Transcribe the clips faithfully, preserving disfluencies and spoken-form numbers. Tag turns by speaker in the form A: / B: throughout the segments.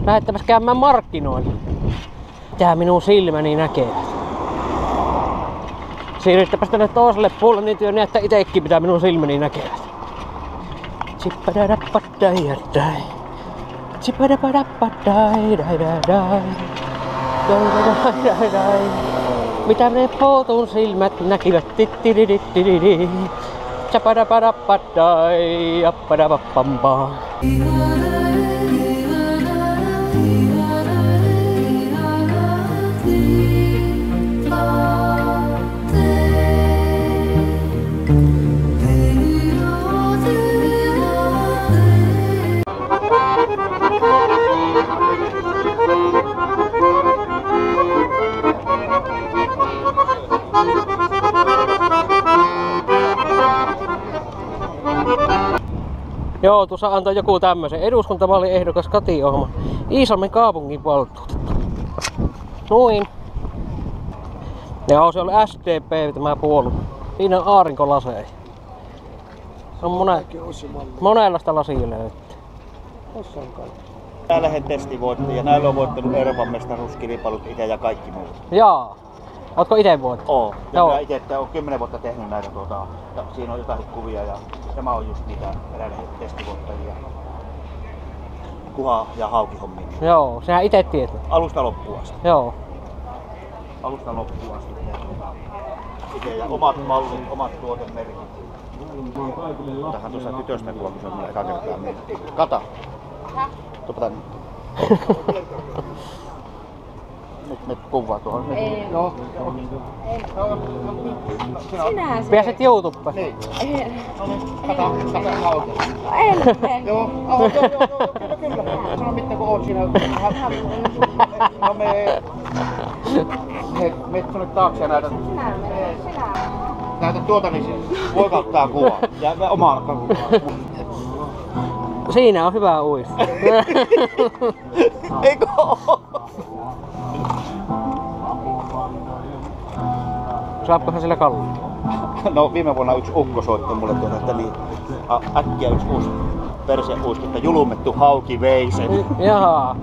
A: Lähettäpäs käymään markkinoille. Tää minun silmäni näkee. Siirryttäpäs tänne toiselle puolelle niin työ näyttää itekin mitä minun silmäni näkee. Chippadappadai. Chippadappadai. Mitä ne pootun silmät näkivät? Tittiridittiridi. Chappadappadai. Appadapappamba. Joo, tuossa antoi joku tämmösen eduskuntavaaliehdokas Kati Ohma. Iisalmen kaupungin valtuutettu. Noin. Joo, se oli S D P tämä puolue. Siinä on aurinkolaseja. On mone... monenlaista lasia löytyy.
B: Tossa on kaikki. Tää lähden testivoitti ja näillä on voittanut Euroopan mestaruuskilpailut itse ja kaikki muut.
A: Jaa. Ootko ite voittanut?
B: Oo. Ja
A: Joo.
B: minä ite olen kymmenen vuotta tehnyt näitä tuota, ja siinä on jotain kuvia ja tämä on just niitä eräiden testivoittajia. Kuha ja hauki hommiin.
A: Joo, sinä ite tiedät.
B: Alusta loppuun asti.
A: Joo.
B: Alusta loppuun asti. Ite ja omat mallit, omat tuotemerkit. Tähän tuossa tytöstä kuva, kun se on eka kertaa miettii. Kata! Tuopa tänne. Nyt me kuvaa tuohon.
C: Ei.
B: Joo.
C: Sinä se.
A: Pääset YouTubeen.
B: Niin.
C: Ei.
B: No niin, kata, kata hauki.
C: En, en.
B: Joo, oh, joo, joo, joo, kyllä, kyllä. Sano mitään kun oot siinä. No me... Hei, meet tuonne taakse ja näytät.
C: Sinä menet, sinä.
B: Näytät tuota, niin voi ottaa kuvaa. Ja me omaan kuvaa.
A: Siinä on hyvä uis.
B: Eikö oo?
A: Saapkohan sillä kallia?
B: No viime vuonna yksi ukko soitti mulle tuota, että niin ä- äkkiä yksi uusi perseuiski, että julmettu hauki vei sen.
A: Jaha.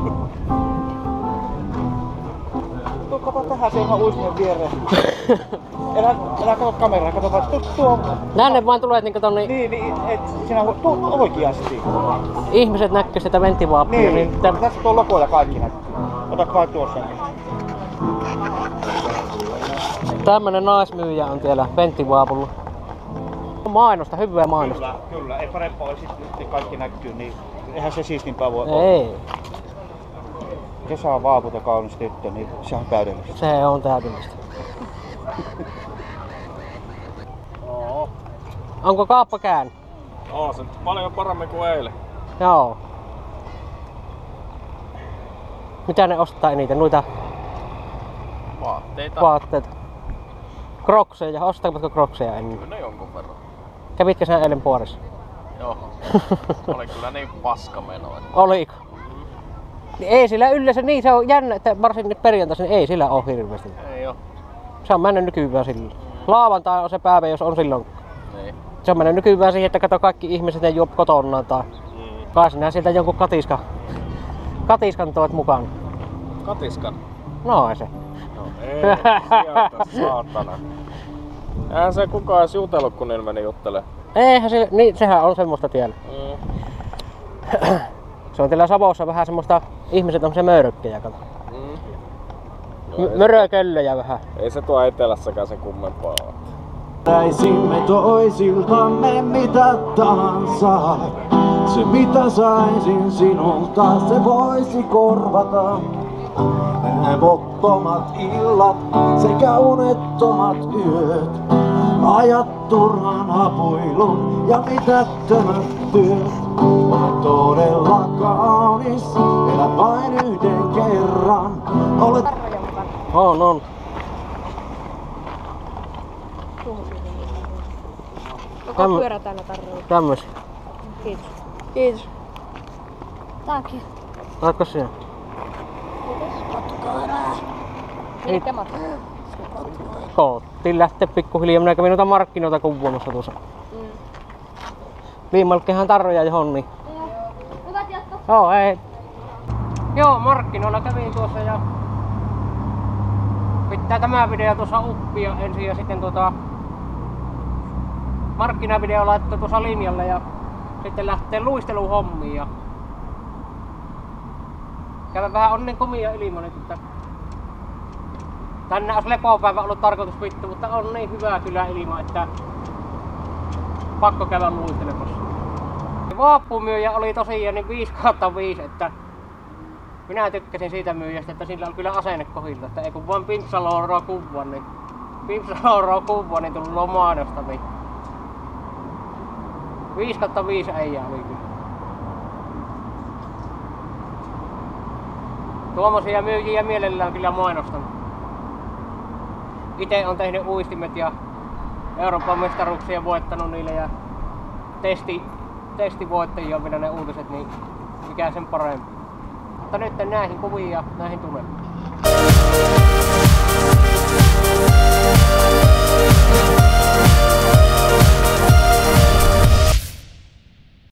B: Kato tähän se ihan uisinen viereen. Elä, elä kato kameraa, kato vaan tuo, tuo.
A: Tänne vaan tulee niinku tonne
B: Niin, niin, et sinä tuo oikeasti.
A: ihmiset näkyy sitä venttivaappia.
B: Niin,
A: Niin,
B: niin
A: täm...
B: tässä tuo logo ja kaikki näkyy. Ota vaan tuossa.
A: Tämmönen naismyyjä on siellä venttivaapulla. Mainosta, hyvää mainosta.
B: Kyllä, kyllä. Ei parempaa olisi, nyt kaikki näkyy, niin eihän se siistimpää voi
A: Ei.
B: olla. Kesä on vaaput ja kaunis tyttö, niin se on täydellistä.
A: Se on täydellistä.
D: Oo.
A: Onko kauppa käynyt?
D: Oo, se paljon paremmin kuin eilen.
A: Joo. Mitä ne ostaa eniten? Noita
D: Vaatteita.
A: vaatteita. Krokseja. Ostatko krokseja ennen?
D: Kyllä jonkun verran.
A: Kävitkö sinä eilen Puorissa?
D: Joo. Oli kyllä niin paska meno.
A: Oliko? Niin ei sillä yleensä niin, se on jännä, että varsinkin nyt perjantaisin niin ei sillä ole hirveästi.
D: Ei oo.
A: Se on mennyt nykyään sillä. Lauantai on se päivä, jos on silloin.
D: Niin.
A: Se on mennyt nykyään siihen, että kato kaikki ihmiset ne juo kotonaan tai
D: Mm.
A: kai sinä sieltä jonkun katiska, katiskan toit mukaan.
D: Katiskan.
A: No ei se.
D: No ei, sieltä saatana. Eihän se kukaan edes jutellut, kun niillä meni juttele.
A: Eihän se, niin sehän on semmoista tiellä.
D: Mm.
A: Se on teillä Savossa vähän semmoista, ihmiset on se mörökkejä, kato.
D: Mm.
A: M- Mörököllöjä vähän.
D: Ei se tuo etelässäkään sen kummempaa ole.
E: Saisimme toisiltamme mitä tahansa. Se mitä saisin sinulta, se voisi korvata levottomat illat sekä unettomat yöt. Ajat turhan hapuilun ja mitättömät työt. Olet todella kaunis, elä vain yhden kerran. Olet...
A: On, on.
C: Koko pyörä täynnä tarroja.
A: Tämmösiä.
C: Kiitos. Kiitos. Takia.
A: Oletko sinä?
C: Mikä matka?
A: Koottiin lähteä pikkuhiljaa. Minä kävin noita markkinoita kuvaamassa tuossa.
C: Mm.
A: Viimalkehan tarroja johon niin.
C: Hyvät jatko.
A: Joo, ei. Joo, markkinoilla kävin tuossa ja pitää tämä video tuossa uppia ensin ja sitten tuota markkinavideo laittaa tuossa linjalle ja sitten lähtee luisteluhommiin ja käydään vähän on niin komia ilma nyt, että tänään olisi lepopäivä ollut tarkoitus vittu, mutta on niin hyvä kyllä ilma, että pakko käydä luistelemassa. Vaappumyyjä oli tosiaan niin viisi kautta viisi, että minä tykkäsin siitä myyjästä, että sillä on kyllä asenne kohdilta, että ei kun vaan pimpsaloroa kuvaa, niin pimpsaloroa kuvaa, niin tullut mainosta, niin viisi kautta viisi äijää oli kyllä. Tuommoisia myyjiä mielellään kyllä mainostanut. Itse on tehnyt uistimet ja Euroopan mestaruuksia voittanut niille ja testi, testivoittajia on vielä ne uutiset, niin mikä sen parempi. Mutta nyt näihin kuviin ja näihin tunnelmiin.